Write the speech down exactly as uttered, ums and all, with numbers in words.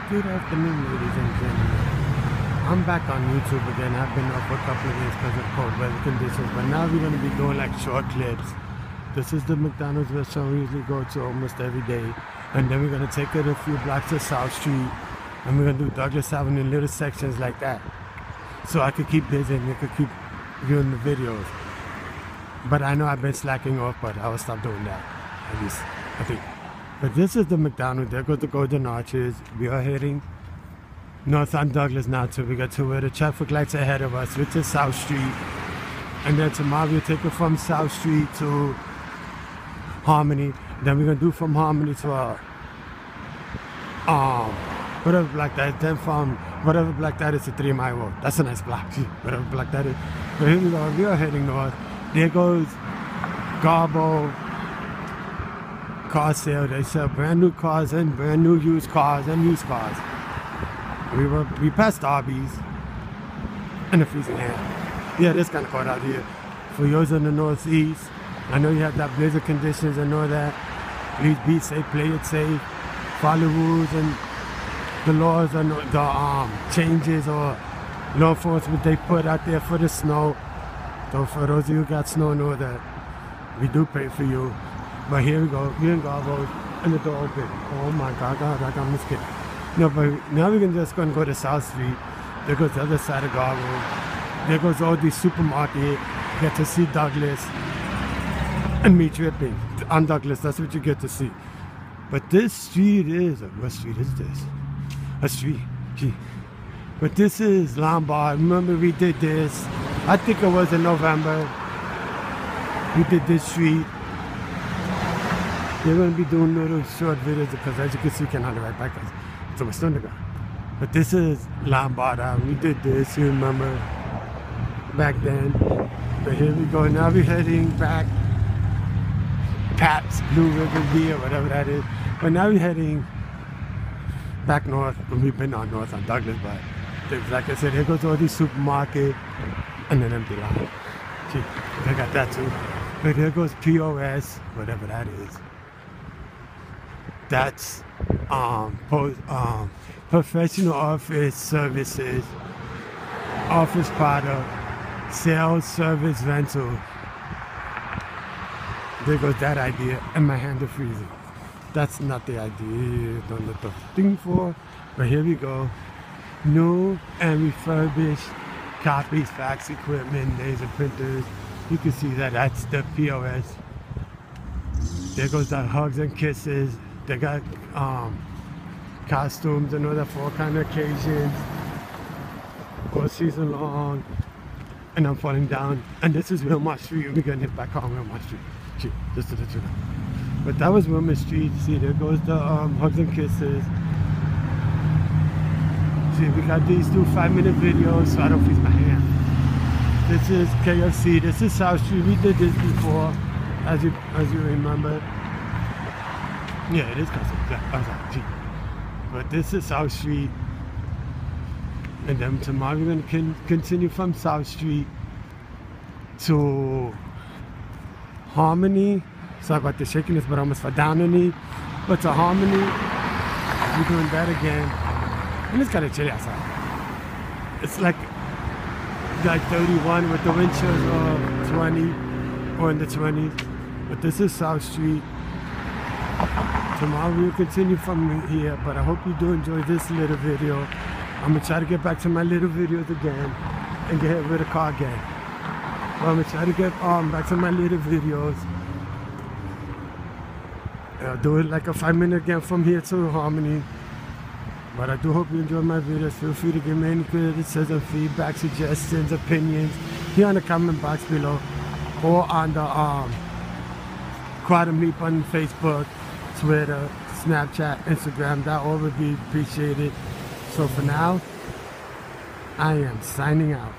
Good afternoon, ladies and gentlemen. I'm back on YouTube again. I've been off for a couple of days because of cold weather conditions, but now we're going to be doing like short clips. This is the McDonald's restaurant we usually go to almost every day, and then we're going to take it a few blocks to South Street, and we're going to do Douglas Avenue in little sections like that, so I could keep busy and I could keep viewing the videos. But I know I've been slacking off, but I will stop doing that, at least I think. But this is the McDonald's. There goes the Golden Arches. We are heading north on Douglas now till we get to where the traffic lights ahead of us, which is South Street. And then tomorrow we'll take it from South Street to Harmony. Then we're gonna do from Harmony to uh, um whatever block that is. Then from whatever block that is to Three Mile Road. That's a nice block. Whatever block that is. But here we go. We are heading north. There goes Garbo car sale. They sell brand new cars and brand new used cars and used cars. We were we passed Arby's and the freezing air. Yeah, it's kind of cold out here. For yours in the northeast, I know you have that blizzard conditions and all that. Please be safe, play it safe, follow rules and the laws and the um changes or law enforcement they put out there for the snow. So for those of you who got snow, know that we do pray for you. But here we go, we're in Garbo, and the door open. Oh my God, God, I got my skin. No, but now we're just gonna go to South Street. There goes the other side of Garbo. There goes all these supermarket. Get to see Douglas and me tripping on Douglas. That's what you get to see. But this street is, what street is this? A street, gee. But this is Lombard. Remember we did this, I think it was in November. We did this street. They're going to be doing little short videos because as you can see, you cannot right back us. So much underground. But this is Lombard. We did this, you remember, back then. But here we go. Now we're heading back Pat's Blue River V or whatever that is. But now we're heading back north. And we've been on north on Douglas, but like I said, here goes all these supermarket and an empty lot. Gee, I got that too. But here goes P O S, whatever that is. That's um, post, um, professional office services, office product, sales, service, rental. There goes that idea, and my hand is freezing. That's not the idea, don't let the thing for. But here we go. New and refurbished copies, fax equipment, laser printers. You can see that that's the P O S. There goes the hugs and kisses. They got um, costumes and all that for all kind of occasions, all season long. And I'm falling down. And this is Wilmor Street. We're gonna hit back on Wilmor Street. Gee, just to let you know. But that was Wilmor Street. See, there goes the um, hugs and kisses. See, we got these two five-minute videos, so I don't freeze my hand. This is K F C. This is South Street. We did this before, as you as you remember. Yeah, it is custom. Yeah, okay. But this is South Street. And then tomorrow we're going to con continue from South Street to Harmony. Sorry about the shakiness, but I almost fell down on me. But to Harmony, we're doing that again. And it's kind of chilly outside. It's like like thirty-one with the wind chills of twenty or in the twenties. But this is South Street. Tomorrow we'll continue from here, but I hope you do enjoy this little video. I'm gonna try to get back to my little videos again and get rid of car gang. Well, I'm gonna try to get um, back to my little videos. I'll do it like a five minute again from here to Harmony. But I do hope you enjoy my videos. Feel free to give me any criticism, feedback, suggestions, opinions here in the comment box below or on the um, Quantum Leap on Facebook, Twitter, Snapchat, Instagram. That all would be appreciated. So for now, I am signing out.